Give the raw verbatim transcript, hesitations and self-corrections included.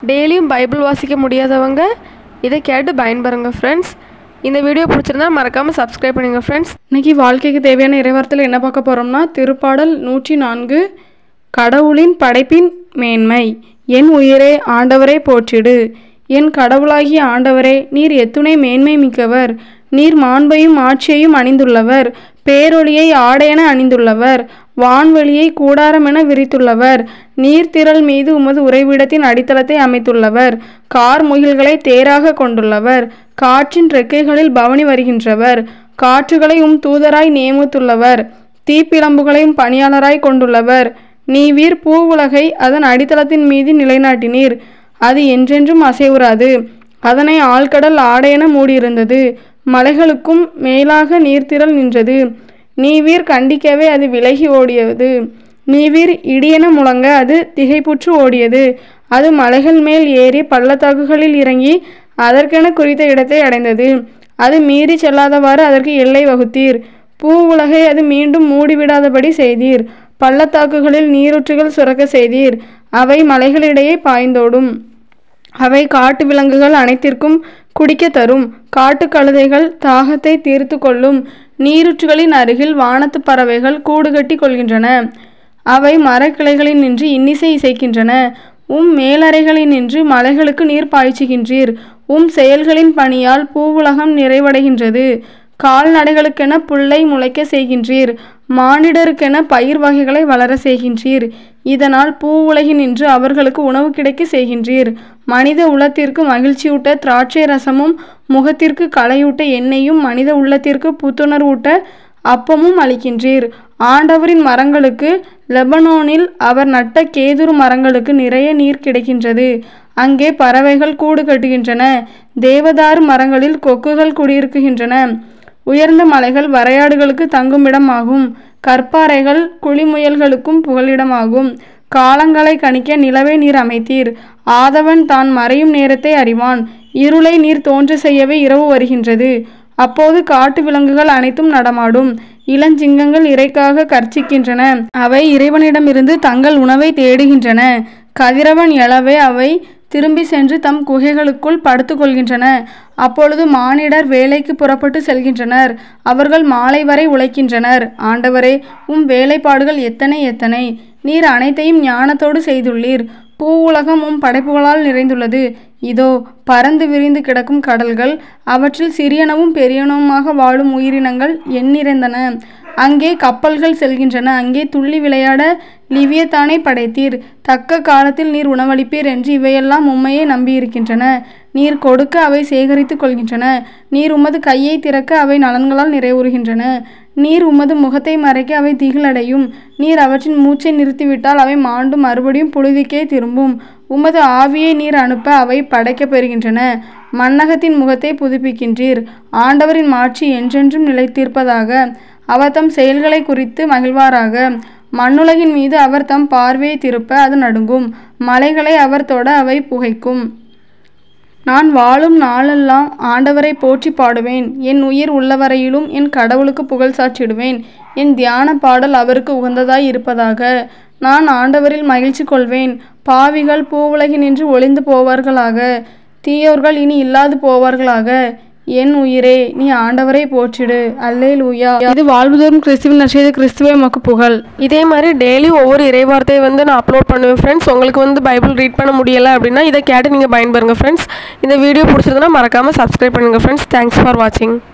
டெய்லியும் பைபிள் வாசிக்க முடியாதவங்க இதை கேட்டு பயன்பெறுங்க ஃப்ரெண்ட்ஸ். இந்த வீடியோ பிடிச்சிருந்தா மறக்காமல் சப்ஸ்கிரைப் பண்ணுங்க ஃப்ரெண்ட்ஸ். இன்றைக்கி வாழ்க்கைக்கு தேவையான இறைவார்த்தையில் என்ன பார்க்க போகிறோம்னா, திருப்பாடல் நூற்றி நான்கு, கடவுளின் படைப்பின் மேன்மை. என் உயிரே ஆண்டவரை போற்றிடு. என் கடவுளாகிய ஆண்டவரே, நீர் எத்துணை மேன்மை மிக்கவர். நீர் மாண்பையும் ஆட்சியையும் அணிந்துள்ளவர். பேரொளியை ஆடையென அணிந்துள்ளவர். வான்வெளியை கூடாரமென விரித்துள்ளவர். நீர்த்திரள் மீது உமது உறைவிடத்தின் அடித்தளத்தை அமைத்துள்ளவர். கார் முகில்களை தேராக கொண்டுள்ளவர். காற்றின் ரெக்கைகளில் பவனி வருகின்றவர். காற்றுகளை உம் தூதராய் நியமித்துள்ளவர். தீப்பிழம்புகளையும் பணியாளராய் கொண்டுள்ளவர். நீவீர் பூவுலகை அதன் அடித்தளத்தின் மீது நிலைநாட்டினீர். அது என்றென்றும் அசைவுறாது. அதனை ஆழ்கடல் ஆடையென மூடியிருந்தது. மலைகளுக்கும் மேலாக நீர்த்திரள் நின்றது. நீவீர் கண்டிக்கவே அது விலகி ஓடியது. நீவீர் இடியென முழங்க அது திகைப்புற்று ஓடியது. அது மலைகள் மேல் ஏறி பள்ளத்தாக்குகளில் இறங்கி அதற்கென குறித்த இடத்தை அடைந்தது. அது மீறி செல்லாதவாறு அதற்கு எல்லை வகுத்தீர். பூ உலகை அது மீண்டும் மூடிவிடாதபடி செய்தீர். பள்ளத்தாக்குகளில் நீரூற்றுகள் சுரக்க செய்தீர். அவை மலைகளிடையே பாய்ந்தோடும். அவை காட்டு விலங்குகள் அனைத்திற்கும் குடிக்க தரும். காட்டு கழுதைகள் தாகத்தை தீர்த்து கொள்ளும். நீரூற்றுகளின் அருகில் வானத்து பறவைகள் கூடு கட்டி கொள்கின்றன. அவை மரக்கிளைகளில் நின்று இன்னிசை இசைக்கின்றன. உம் மேலறைகளில் நின்று மலைகளுக்கு நீர் பாய்ச்சுகின்றீர். உம் செயல்களின் பணியால் பூவுலகம் நிறைவடைகின்றது. கால்நடைகளுக்கென புல்லை முளைக்க செய்கின்றீர். மானிடருக்கென பயிர் வகைகளை வளர செய்கின்றீர். இதனால் பூவுலகில் நின்று அவர்களுக்கு உணவு கிடைக்க செய்கின்றீர். மனித உள்ளத்திற்கு மகிழ்ச்சியூட்ட திராட்சை ரசமும் முகத்திற்கு களையூட்ட எண்ணெயும் மனித உள்ளத்திற்கு புத்துணர்வூட்ட அப்பமும் அளிக்கின்றீர். ஆண்டவரின் மரங்களுக்கு, லெபனோனில் அவர் நட்ட கேதுரு மரங்களுக்கு நிறைய நீர் கிடைக்கின்றது. அங்கே பறவைகள் கூடு கட்டுகின்றன. தேவதாரு மரங்களில் கொக்குகள் குடியிருக்கின்றன. உயர்ந்த மலைகள் வரையாடுகளுக்கு தங்குமிடமாகும். கற்பாறைகள் குளிமுயல்களுக்கும் புகலிடமாகும். காலங்களை கணிக்க நிலவை நீர் அமைத்தீர். ஆதவன் தான் மறையும் நேரத்தை அறிவான். இருளை நீர் தோன்ற செய்யவே இரவு வருகின்றது. அப்போது காட்டு விலங்குகள் அனைத்தும் நடமாடும். இளஞ்சிங்கங்கள் இறைக்காக கர்ச்சிக்கின்றன. அவை இறைவனிடமிருந்து தங்கள் உணவை தேடுகின்றன. கதிரவன் எழவே அவை திரும்பி சென்று தம் குகைகளுக்குள் படுத்து கொள்கின்றன. அப்பொழுது மானிடர் வேலைக்கு புறப்பட்டு செல்கின்றனர். அவர்கள் மாலை வரை உழைக்கின்றனர். ஆண்டவரே, உம் வேலைப்பாடுகள் எத்தனை எத்தனை! நீர் அனைத்தையும் ஞானத்தோடு செய்துள்ளீர். பூ உலகம் உம் படைப்புகளால் நிறைந்துள்ளது. இதோ பறந்து விரிந்து கிடக்கும் கடல்கள், அவற்றில் சிறியனவும் பெரியனவுமாக வாழும் உயிரினங்கள் எண்ணிறந்தன. அங்கே கப்பல்கள் செல்கின்றன. அங்கே துள்ளி விளையாட லிவியத்தானை படைத்தீர். தக்க காலத்தில் நீர் உணவளிப்பீர் என்று இவையெல்லாம் உம்மையே நம்பியிருக்கின்றன. நீர் கொடுக்க அவை சேகரித்து கொள்கின்றன. நீர் உமது கையை திறக்க அவை நலன்களால் நிறைவுறுகின்றன. நீர் உமது முகத்தை மறைக்க அவை திகிலடையும். நீர் அவற்றின் மூச்சை நிறுத்திவிட்டால் அவை மாண்டு மறுபடியும் புழுதிக்கே திரும்பும். உமது ஆவியை நீர் அனுப்ப அவை படைக்க பெறுகின்றன. மண்ணகத்தின் முகத்தை புதுப்பிக்கின்றீர். ஆண்டவரின் மாட்சி என்றென்றும் நிலைத்திருப்பதாக. அவர் தம் செயல்களை குறித்து மகிழ்வாராக. மண்ணுலகின் மீது அவர் தம் பார்வையை திருப்ப அது நடுங்கும். மலைகளை அவர் தொட அவை புகைக்கும். நான் வாழும் நாளெல்லாம் ஆண்டவரை போற்றி பாடுவேன். என் உயிர் உள்ளவரையிலும் என் கடவுளுக்கு புகழ் சாற்றிடுவேன். என் தியான பாடல் அவருக்கு உகந்ததாய் இருப்பதாக. நான் ஆண்டவரில் மகிழ்ச்சி கொள்வேன். பாவிகள் பூவுலகினின்று ஒளிந்து போவார்களாக. தீயோர்கள் இனி இல்லாது போவார்களாக. என் உயிரே, நீ ஆண்டவரை போற்றிடு. அல்லேலூயா. இது வாழ்வுதோறும் கிறிஸ்துவின் நற்செய்தி. கிறிஸ்துவே உமக்கு புகழ். இதே மாதிரி டெய்லி ஒவ்வொரு இறைவார்த்தையை வந்து நான் அப்லோட் பண்ணுவேன் ஃப்ரெண்ட்ஸ். உங்களுக்கு வந்து பைபிள் ரீட் பண்ண முடியலை அப்படின்னா இதை கேட்டு நீங்கள் பயன்பெறுங்க ஃப்ரெண்ட்ஸ். இந்த வீடியோ பிடிச்சிருந்தனா மறக்காமல் சப்ஸ்கிரைப் பண்ணுங்கள் ஃப்ரெண்ட்ஸ். தேங்க்ஸ் ஃபார் வாட்சிங்.